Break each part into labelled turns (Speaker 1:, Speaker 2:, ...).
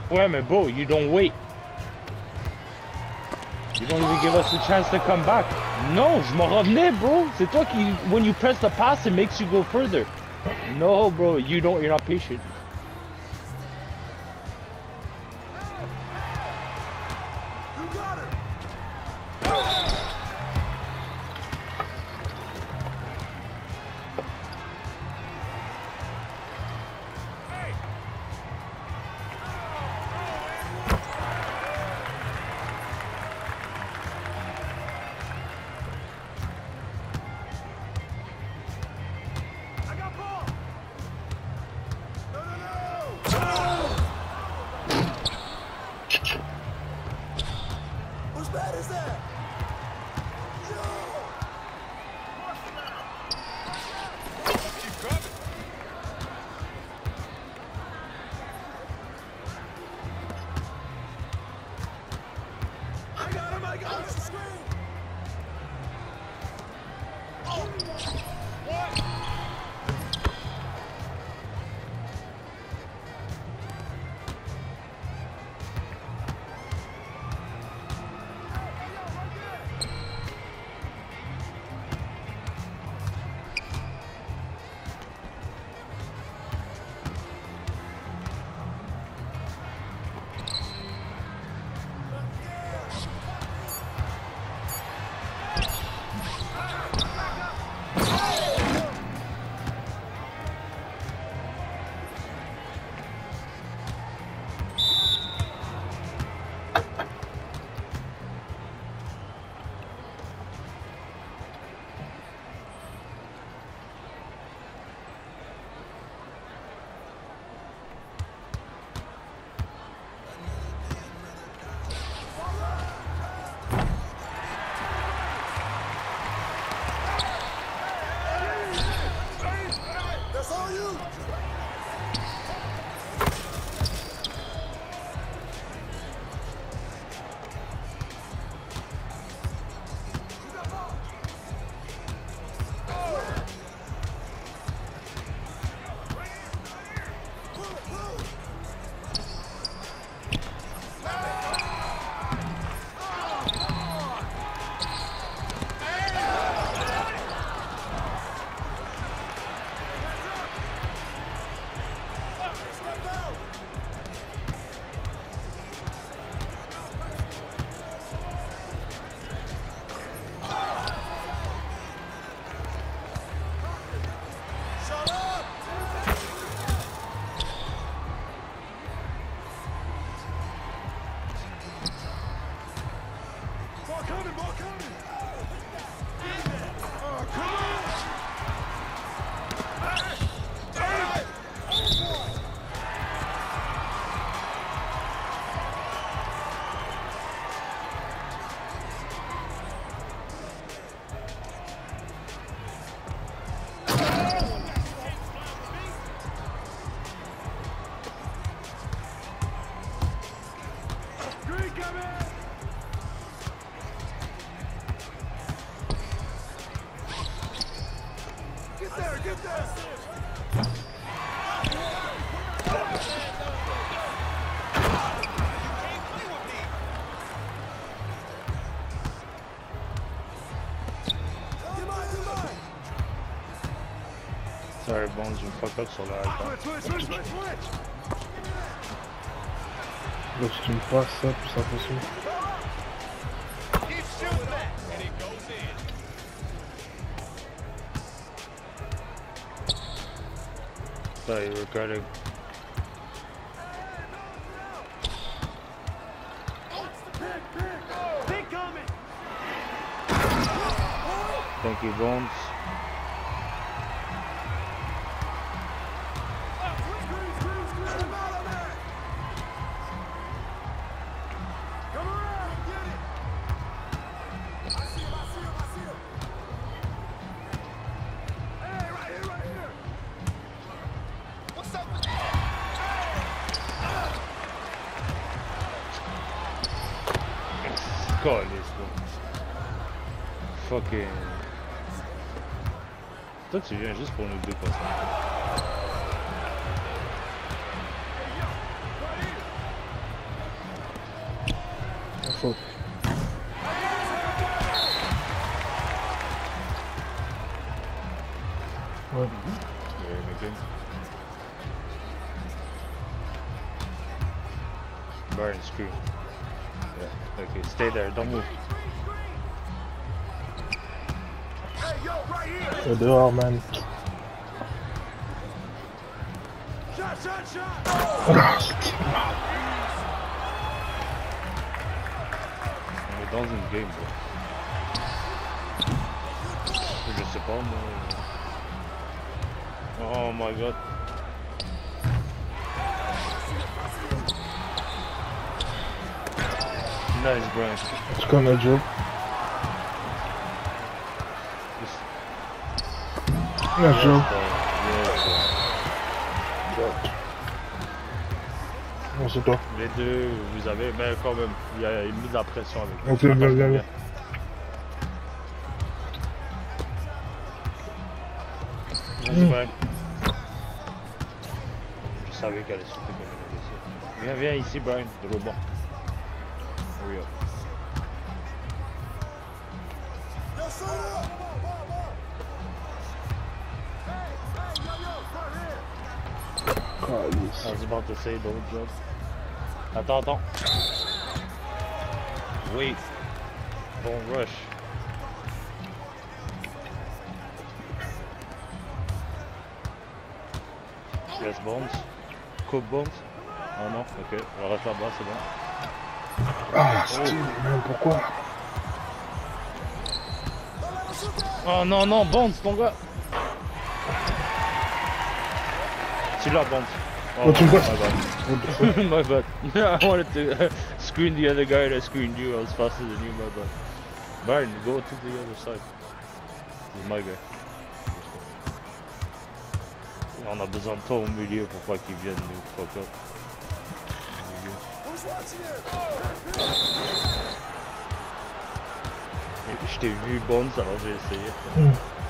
Speaker 1: Ouais, mais bro, you don't wait. You don't even give us a chance to come back. No, je m'en revenais, bro. C'est toi qui, when you press the pass, it makes you go further. No, bro, you don't, you're not patient. Sorry, Bones, you fuck up sur le iPad.
Speaker 2: Donc si tu me passes ça, plus attention.
Speaker 1: Sorry, regretting. Thank you, Bones. God, this one. Fucking. Toi, tu viens juste pour nous dépasser.
Speaker 2: faute. Ouais.
Speaker 1: Yeah, McGinn. Burn, screw. Yeah, okay, stay there, don't move.
Speaker 2: C'est dehors, man. Ah,
Speaker 1: On est dans une game, bro. Je sais pas, moi. Oh my god. Nice, Brian.
Speaker 2: it's gonna drop. Nice job. Drop. Non, c'est toi.
Speaker 1: Les deux, vous avez, mais quand même, il y a une mise à pression avec vous.
Speaker 2: Ok, bien.
Speaker 1: Vas-y, Brian. Je savais qu'elle allait sauter comme elle allait. Viens ici, Brian, de rebond. Hurry up. I was about to say, don't jump. Attends. Wait. Don't rush. Yes, bombs. Coupe bombs. Oh non, ok. On reste là-bas, c'est bon.
Speaker 2: Ah, c'est même pourquoi?
Speaker 1: Oh non, bombs, ton gars. Tu l'as, bombs.
Speaker 2: Oh, tu me vois?
Speaker 1: My bad. I wanted to screen the other guy that screened you. I was faster than you, my bad. Byron, go to the other side. C'est my guy. On a besoin de toi au milieu pour pas qu'ils viennent nous fuck up. Je t'ai vu Bones, alors j'ai essayé.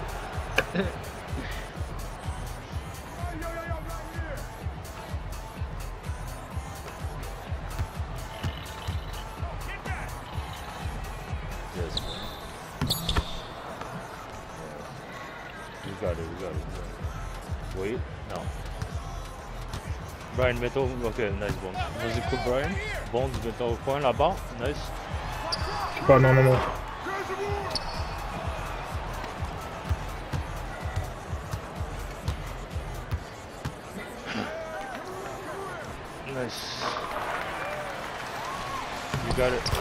Speaker 1: Yes. We got it. Wait, no. Brian, mets-toi. Ok, nice Bones. Vas-y, coupe Brian. Bones, mets-toi au coin là-bas. Nice.
Speaker 2: Ah, non.
Speaker 1: Nice. You got it.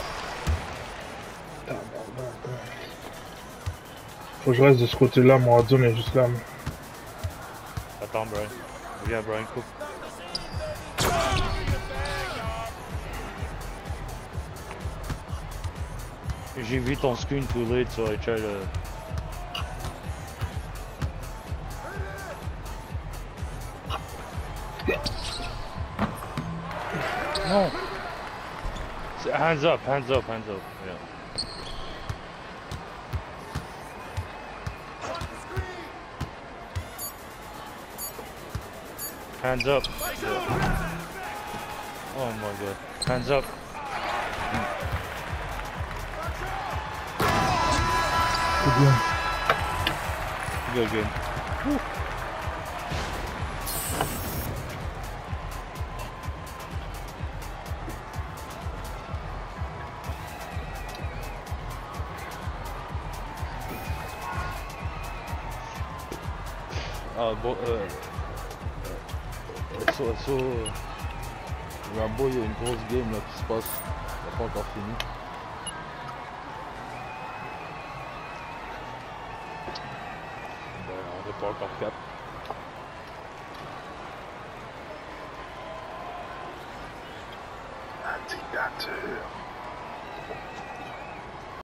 Speaker 2: Faut que je reste de ce côté-là, mon Warzone est juste là.
Speaker 1: Attends, Brian. Viens, Brian, coupe. J'ai vu ton screen too late, so I tried to... No! Hands up. Yeah. Hands up. Yeah. Oh my god. Hands up. Good. Woo. Rambo, il y a une grosse game là qui se passe, il n'a pas encore fini. Ben, on n'est pas encore cap.
Speaker 2: Un dictateur.